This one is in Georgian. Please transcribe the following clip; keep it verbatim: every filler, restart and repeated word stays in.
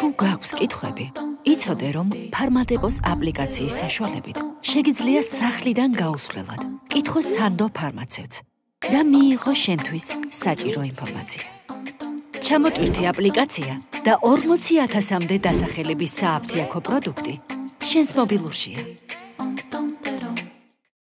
თუ გაქვს კითხვები, იცოდე, რომ ფარმატებოს აპლიკაციის საშუალებით შეგიძლია სახლიდან გაუსვლელად კითხო სანდო ფარმაცევტს და მიიღო შენთვის საჭირო ინფორმაცია. ჩამოტვირთი აპლიკაცია და ორმოცი ათასამდე დასახელების სააფთიაქო პროდუქტი შენს მობილურშია.